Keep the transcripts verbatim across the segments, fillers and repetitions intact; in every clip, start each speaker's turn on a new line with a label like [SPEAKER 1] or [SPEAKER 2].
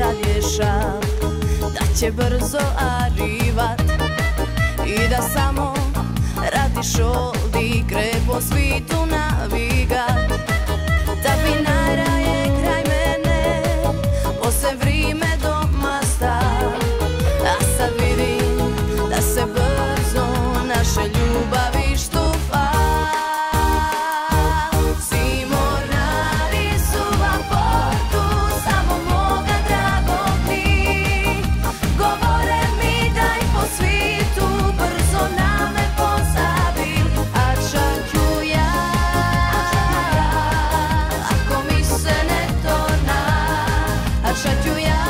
[SPEAKER 1] rješav, da će brzo arrivat i da samo radiš od igre po svitu navigat. Da bi najraje kraj mene posle vrime doma stav, a sad vidim da se brzo naše ljubavi štufa. Svi mornari su vam portu samo moga dragog mi, govore mi daj po svitu brzo na me pozavi, a čak ću ja ako mi se ne torna, a čak ću ja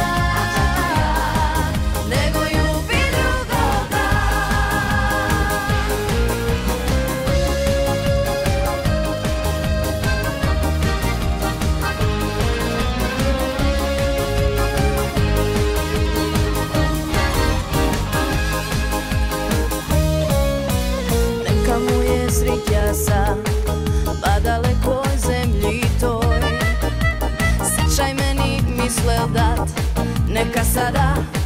[SPEAKER 1] nego ljubi drugoga. Neka mu je sreća sa pa dalekoj zemlji toj, sečaj meni misle dat, neka sada